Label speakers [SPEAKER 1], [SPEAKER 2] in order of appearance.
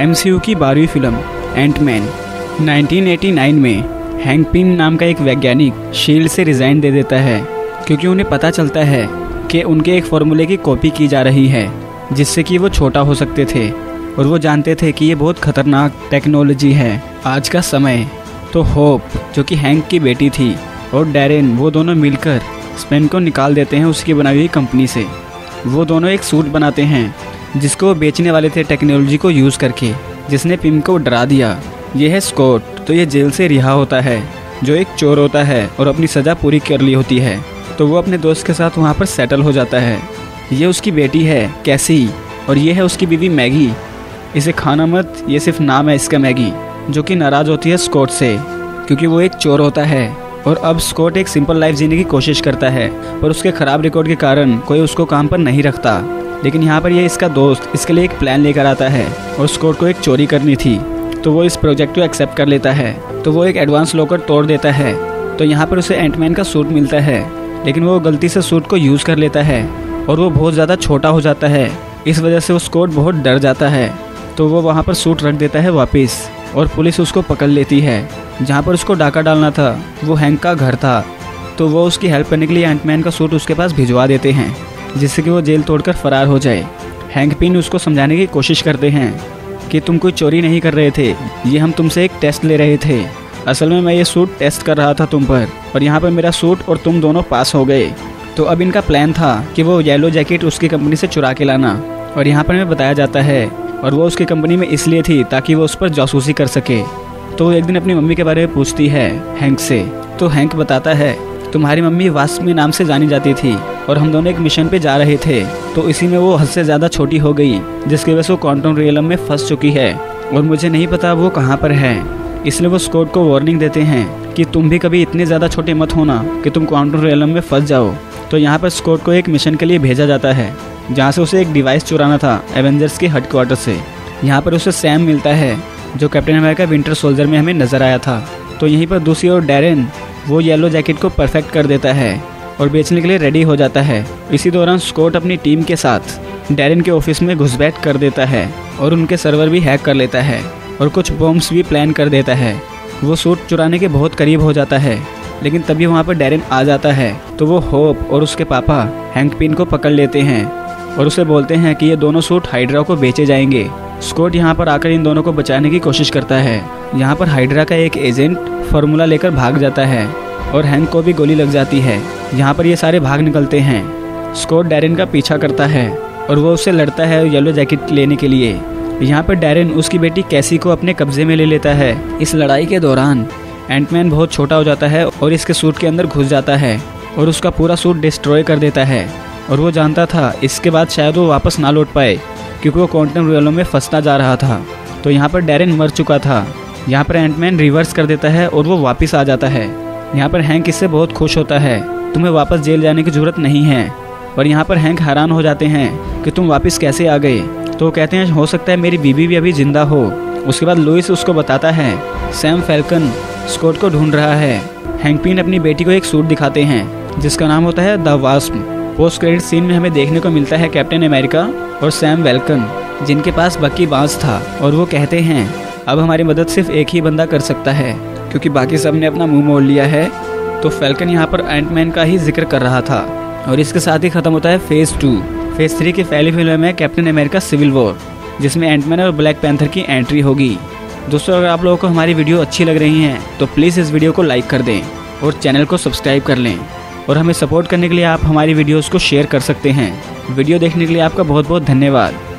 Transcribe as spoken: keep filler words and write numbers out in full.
[SPEAKER 1] MCU की बारहवीं film Ant Man. Nineteen eighty nine में हैंक पिम नाम का एक वैज्ञानिक शील्ड से रिज़ाइन दे देता है क्योंकि उन्हें पता चलता है कि उनके एक फार्मूले की कॉपी की जा रही है जिससे कि वो छोटा हो सकते थे, और वो जानते थे कि ये बहुत ख़तरनाक टेक्नोलॉजी है। आज का समय तो होप जो कि हैंक की बेटी थी और डैरेन, वो दोनों मिलकर स्पेन को निकाल देते हैं उसकी बनाई हुई कंपनी से। वो दोनों एक सूट बनाते हैं जिसको वो बेचने वाले थे टेक्नोलॉजी को यूज़ करके, जिसने पिम को डरा दिया। ये है स्कॉट, तो ये जेल से रिहा होता है जो एक चोर होता है और अपनी सज़ा पूरी कर ली होती है, तो वो अपने दोस्त के साथ वहाँ पर सेटल हो जाता है। ये उसकी बेटी है कैसी, और ये है उसकी बीवी मैगी। इसे खाना मत, ये सिर्फ नाम है इसका मैगी, जो कि नाराज़ होती है स्कॉट से क्योंकि वो एक चोर होता है। और अब स्कॉट एक सिंपल लाइफ जीने की कोशिश करता है, पर उसके ख़राब रिकॉर्ड के कारण कोई उसको काम पर नहीं रखता। लेकिन यहाँ पर ये इसका दोस्त इसके लिए एक प्लान लेकर आता है और स्कॉट को एक चोरी करनी थी, तो वो इस प्रोजेक्ट को एक्सेप्ट कर लेता है। तो वो एक एडवांस लॉकर तोड़ देता है, तो यहाँ पर उसे एंटमैन का सूट मिलता है, लेकिन वो गलती से सूट को यूज़ कर लेता है और वो बहुत ज़्यादा छोटा हो जाता है। इस वजह से वो स्कॉट बहुत डर जाता है, तो वो वहाँ पर सूट रख देता है वापस, और पुलिस उसको पकड़ लेती है। जहाँ पर उसको डाका डालना था वो हैंक का घर था, तो वो उसकी हेल्प करने के लिए एंटमैन का सूट उसके पास भिजवा देते हैं जिससे कि वो जेल तोड़कर फरार हो जाए। हैंक पिन उसको समझाने की कोशिश करते हैं कि तुम कोई चोरी नहीं कर रहे थे, ये हम तुमसे एक टेस्ट ले रहे थे। असल में मैं ये सूट टेस्ट कर रहा था तुम पर, और यहाँ पर मेरा सूट और तुम दोनों पास हो गए। तो अब इनका प्लान था कि वो येलो जैकेट उसकी कंपनी से चुरा के लाना, और यहाँ पर हमें बताया जाता है और वो उसकी कंपनी में इसलिए थी ताकि वो उस पर जासूसी कर सके। तो वो एक दिन अपनी मम्मी के बारे में पूछती है हैंक से, तो हैंक बताता है तुम्हारी मम्मी वास्मी नाम से जानी जाती थी और हम दोनों एक मिशन पे जा रहे थे, तो इसी में वो हद से ज़्यादा छोटी हो गई जिसकी वजह से वो क्वांटम रियलम में फंस चुकी है और मुझे नहीं पता वो कहाँ पर है। इसलिए वो स्कॉट को वार्निंग देते हैं कि तुम भी कभी इतने ज़्यादा छोटे मत होना कि तुम क्वांटम रियलम में फंस जाओ। तो यहाँ पर स्कॉट को एक मिशन के लिए भेजा जाता है जहाँ से उसे एक डिवाइस चुराना था एवेंजर्स के हेडक्वार्टर से। यहाँ पर उसे सैम मिलता है जो कैप्टन अमेरिका विंटर सोल्जर में हमें नजर आया था। तो यहीं पर दूसरी ओर डैरेन वो येलो जैकेट को परफेक्ट कर देता है और बेचने के लिए रेडी हो जाता है। इसी दौरान स्कॉट अपनी टीम के साथ डैरेन के ऑफिस में घुसपैठ कर देता है और उनके सर्वर भी हैक कर लेता है और कुछ बॉम्ब्स भी प्लान कर देता है। वो सूट चुराने के बहुत करीब हो जाता है, लेकिन तभी वहाँ पर डैरेन आ जाता है, तो वो होप और उसके पापा हैंक पिन को पकड़ लेते हैं और उसे बोलते हैं कि ये दोनों सूट हाइड्रा को बेचे जाएंगे। स्कॉट यहाँ पर आकर इन दोनों को बचाने की कोशिश करता है। यहाँ पर हाइड्रा का एक एजेंट फार्मूला लेकर भाग जाता है और हैंक को भी गोली लग जाती है। यहाँ पर ये सारे भाग निकलते हैं। स्कॉट डैरेन का पीछा करता है और वो उससे लड़ता है येलो जैकेट लेने के लिए। यहाँ पर डैरेन उसकी बेटी कैसी को अपने कब्जे में ले लेता है। इस लड़ाई के दौरान एंटमैन बहुत छोटा हो जाता है और इसके सूट के अंदर घुस जाता है और उसका पूरा सूट डिस्ट्रॉय कर देता है। और वो जानता था इसके बाद शायद वो वापस ना लौट पाए क्योंकि वो क्वांटम रियलम में फंसता जा रहा था। तो यहाँ पर डैरेन मर चुका था। यहाँ पर एंटमैन रिवर्स कर देता है और वो वापस आ जाता है। यहाँ पर हैंक इससे बहुत खुश होता है, तुम्हें वापस जेल जाने की जरूरत नहीं है। और यहाँ पर हैंक हैरान हो जाते हैं कि तुम वापस कैसे आ गए। तो वो कहते हैं हो सकता है मेरी बीबी भी अभी जिंदा हो। उसके बाद लुइस उसको बताता है सैम फैल्कन स्कॉट को ढूंढ रहा है। हैंक पिन अपनी बेटी को एक सूट दिखाते हैं जिसका नाम होता है the Wasp. Post credit scene में हमें देखने को मिलता है कैप्टन अमेरिका और सैम वेल्कन जिनके पास बकी बांस था, और वो कहते हैं अब हमारी मदद सिर्फ एक ही बंदा कर सकता है क्योंकि बाकी सब ने अपना मुंह मोड़ लिया है। तो फैल्कन यहाँ पर एंटमैन का ही जिक्र कर रहा था और इसके साथ ही खत्म होता है फेज़ टू। फेज़ थ्री की पहली फिल्म में कैप्टन अमेरिका सिविल वॉर, जिसमें एंटमैन और ब्लैक पैंथर की एंट्री होगी। दोस्तों, अगर आप लोगों को हमारी वीडियो अच्छी लग रही है तो प्लीज़ इस वीडियो को लाइक कर दें और चैनल को सब्सक्राइब कर लें, और हमें सपोर्ट करने के लिए आप हमारी वीडियोस को शेयर कर सकते हैं। वीडियो देखने के लिए आपका बहुत बहुत धन्यवाद।